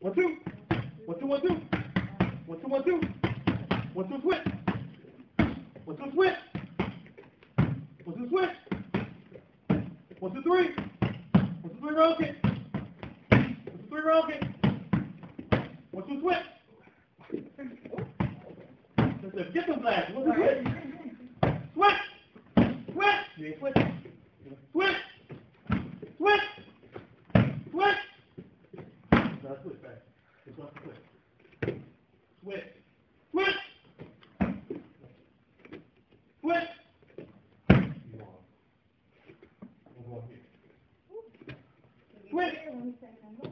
1, 2. 1, 2, 1, 2. 1, 2, 1, 2. 1, 2, switch. 1, 2, switch. 1, 2, switch. 1, 2, 3. 1, 2, 3, round kick. 1, 2, 3, round kick. 1, 2, switch. Get them glasses. 1, 2, switch. Switch. Switch. You ain't switching. Switch. Switch. Switch. Now switch back. Just want to switch. Switch. Switch. Switch. Switch.